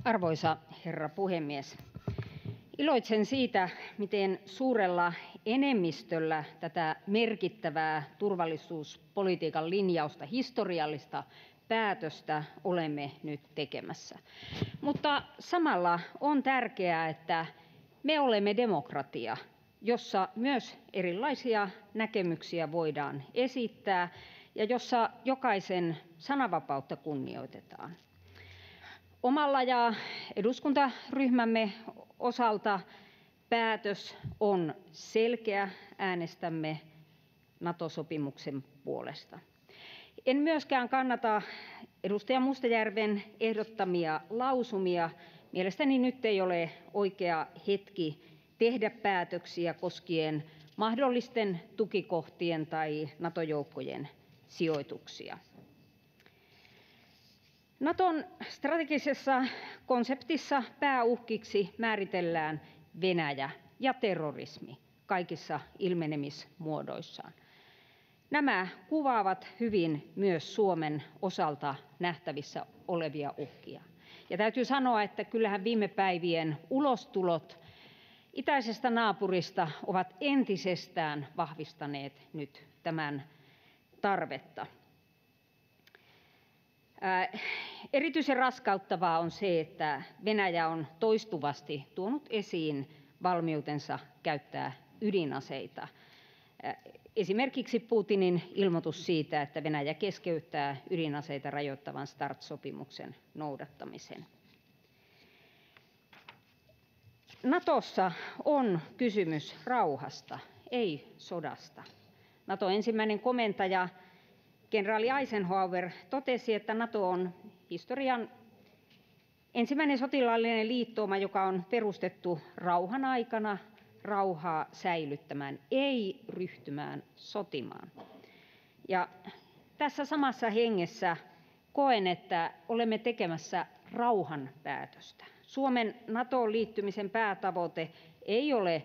Arvoisa herra puhemies! Iloitsen siitä, miten suurella enemmistöllä tätä merkittävää turvallisuuspolitiikan linjausta, historiallista päätöstä olemme nyt tekemässä. Mutta samalla on tärkeää, että me olemme demokratia, jossa myös erilaisia näkemyksiä voidaan esittää ja jossa jokaisen sananvapautta kunnioitetaan. Omalla ja eduskuntaryhmämme osalta päätös on selkeä. Äänestämme Nato-sopimuksen puolesta. En myöskään kannata edustaja Mustajärven ehdottamia lausumia. Mielestäni nyt ei ole oikea hetki tehdä päätöksiä koskien mahdollisten tukikohtien tai Nato-joukkojen sijoituksia. Naton strategisessa konseptissa pääuhkiksi määritellään Venäjä ja terrorismi kaikissa ilmenemismuodoissaan. Nämä kuvaavat hyvin myös Suomen osalta nähtävissä olevia uhkia. Ja täytyy sanoa, että kyllähän viime päivien ulostulot itäisestä naapurista ovat entisestään vahvistaneet nyt tämän tarvetta. Erityisen raskauttavaa on se, että Venäjä on toistuvasti tuonut esiin valmiutensa käyttää ydinaseita. Esimerkiksi Putinin ilmoitus siitä, että Venäjä keskeyttää ydinaseita rajoittavan START-sopimuksen noudattamisen. Natossa on kysymys rauhasta, ei sodasta. Naton ensimmäinen komentaja kenraali Eisenhower totesi, että Nato on historian ensimmäinen sotilaallinen liittouma, joka on perustettu rauhan aikana rauhaa säilyttämään, ei ryhtymään sotimaan. Ja tässä samassa hengessä koen, että olemme tekemässä rauhan päätöstä. Suomen NATOon liittymisen päätavoite ei ole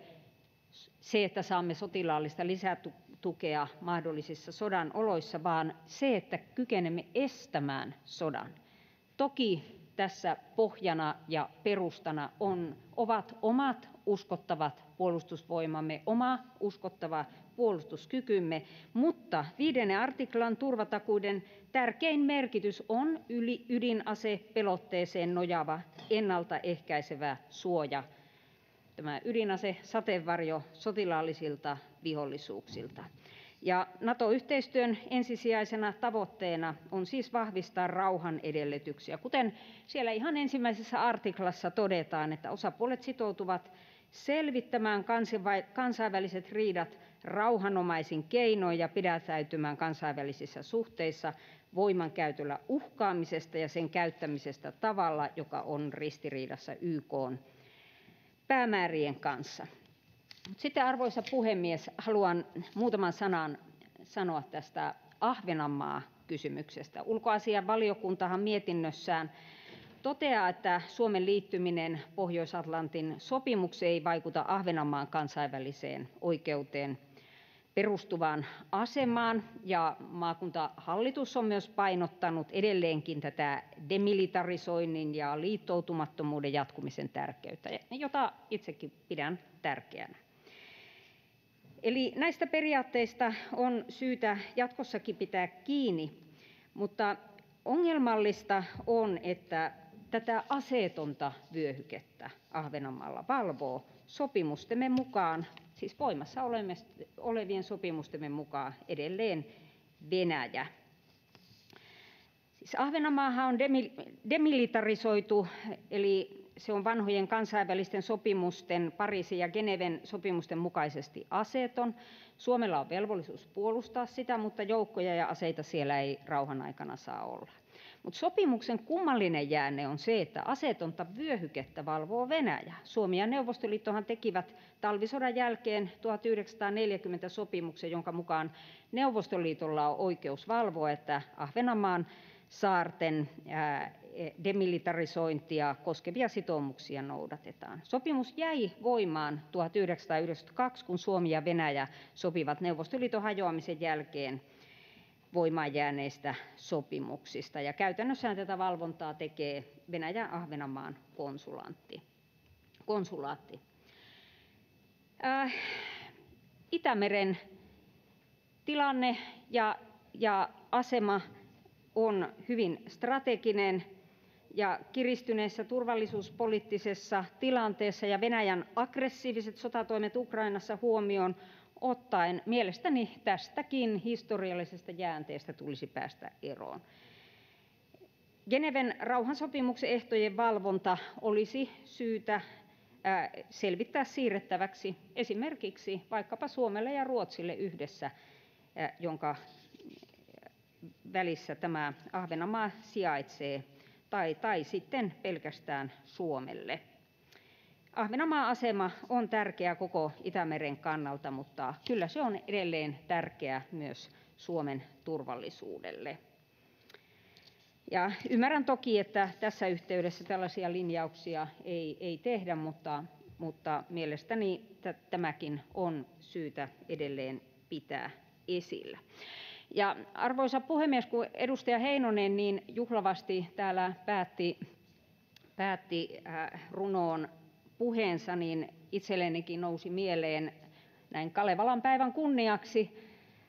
se, että saamme sotilaallista lisätukea mahdollisissa sodan oloissa, vaan se, että kykenemme estämään sodan. Toki tässä pohjana ja perustana ovat omat uskottavat puolustusvoimamme, oma uskottava puolustuskykymme, mutta 5 artiklan turvatakuiden tärkein merkitys on ydinasepelotteeseen nojaava ennaltaehkäisevä suoja, tämä ydinasesateenvarjo sotilaallisilta vihollisuuksilta. Ja NATO-yhteistyön ensisijaisena tavoitteena on siis vahvistaa rauhan edellytyksiä, kuten siellä ihan ensimmäisessä artiklassa todetaan, että osapuolet sitoutuvat selvittämään kansainväliset riidat rauhanomaisin keinoin ja pidättäytymään kansainvälisissä suhteissa voimankäytöllä uhkaamisesta ja sen käyttämisestä tavalla, joka on ristiriidassa YK:n päämäärien kanssa. Sitten, arvoisa puhemies, haluan muutaman sanan sanoa tästä Ahvenanmaa-kysymyksestä. Ulkoasiainvaliokuntahan mietinnössään toteaa, että Suomen liittyminen Pohjois-Atlantin sopimukseen ei vaikuta Ahvenanmaan kansainväliseen oikeuteen perustuvaan asemaan, ja maakuntahallitus on myös painottanut edelleenkin tätä demilitarisoinnin ja liittoutumattomuuden jatkumisen tärkeyttä, jota itsekin pidän tärkeänä. Eli näistä periaatteista on syytä jatkossakin pitää kiinni, mutta ongelmallista on, että tätä aseetonta vyöhykettä Ahvenanmaalla valvoo sopimustemme mukaan, siis voimassa olevien sopimustemme mukaan edelleen Venäjä. Siis Ahvenanmaahan on demilitarisoitu, eli se on vanhojen kansainvälisten sopimusten, Pariisin ja Geneven sopimusten mukaisesti aseeton. Suomella on velvollisuus puolustaa sitä, mutta joukkoja ja aseita siellä ei rauhan aikana saa olla. Mutta sopimuksen kummallinen jäänne on se, että aseetonta vyöhykettä valvoo Venäjä. Suomi ja Neuvostoliittohan tekivät talvisodan jälkeen 1940 sopimuksen, jonka mukaan Neuvostoliitolla on oikeus valvoa, että Ahvenanmaan saarten demilitarisointia koskevia sitoumuksia noudatetaan. Sopimus jäi voimaan 1992, kun Suomi ja Venäjä sopivat Neuvostoliiton hajoamisen jälkeen voimaan jääneistä sopimuksista. Ja käytännössähän tätä valvontaa tekee Venäjän Ahvenanmaan konsulaatti. Itämeren tilanne ja asema on hyvin strateginen, ja kiristyneessä turvallisuuspoliittisessa tilanteessa ja Venäjän aggressiiviset sotatoimet Ukrainassa huomioon ottaen mielestäni tästäkin historiallisesta jäänteestä tulisi päästä eroon. Geneven rauhansopimuksen ehtojen valvonta olisi syytä selvittää siirrettäväksi esimerkiksi vaikkapa Suomelle ja Ruotsille yhdessä, jonka välissä tämä Ahvenanmaa sijaitsee, tai sitten pelkästään Suomelle. Ahvenanmaan asema on tärkeä koko Itämeren kannalta, mutta kyllä se on edelleen tärkeä myös Suomen turvallisuudelle. Ja ymmärrän toki, että tässä yhteydessä tällaisia linjauksia ei tehdä, mutta mielestäni tämäkin on syytä edelleen pitää esillä. Ja arvoisa puhemies, kun edustaja Heinonen niin juhlavasti täällä päätti runoon puheensa, niin itsellenikin nousi mieleen näin Kalevalan päivän kunniaksi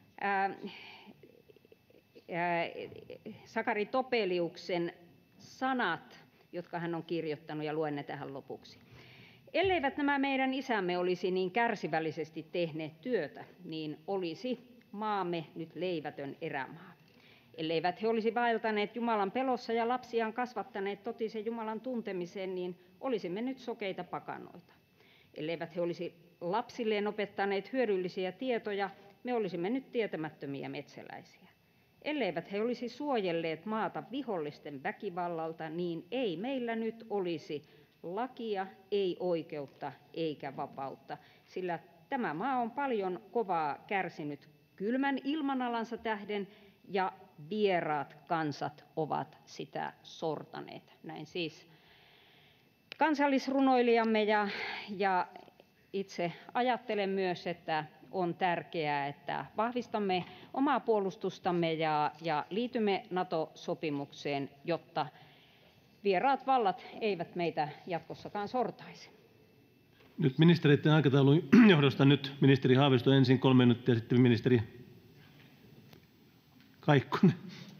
Sakari Topeliuksen sanat, jotka hän on kirjoittanut, ja luen ne tähän lopuksi. Elleivät nämä meidän isämme olisi niin kärsivällisesti tehneet työtä, niin olisi maamme nyt leivätön erämaa. Elleivät he olisi vaeltaneet Jumalan pelossa ja lapsiaan kasvattaneet totisen Jumalan tuntemiseen, niin olisimme nyt sokeita pakanoita. Elleivät he olisi lapsilleen opettaneet hyödyllisiä tietoja, me olisimme nyt tietämättömiä metsäläisiä. Elleivät he olisi suojelleet maata vihollisten väkivallalta, niin ei meillä nyt olisi lakia, ei oikeutta eikä vapautta, sillä tämä maa on paljon kovaa kärsinyt kylmän ilmanalansa tähden, ja vieraat kansat ovat sitä sortaneet. Näin siis kansallisrunoilijamme, ja itse ajattelen myös, että on tärkeää, että vahvistamme omaa puolustustamme ja liitymme NATO-sopimukseen, jotta vieraat vallat eivät meitä jatkossakaan sortaisi. Nyt ministereiden aikataulun johdosta ministeri Haavisto ensin 3 minuuttia, sitten ministeri Kaikkonen.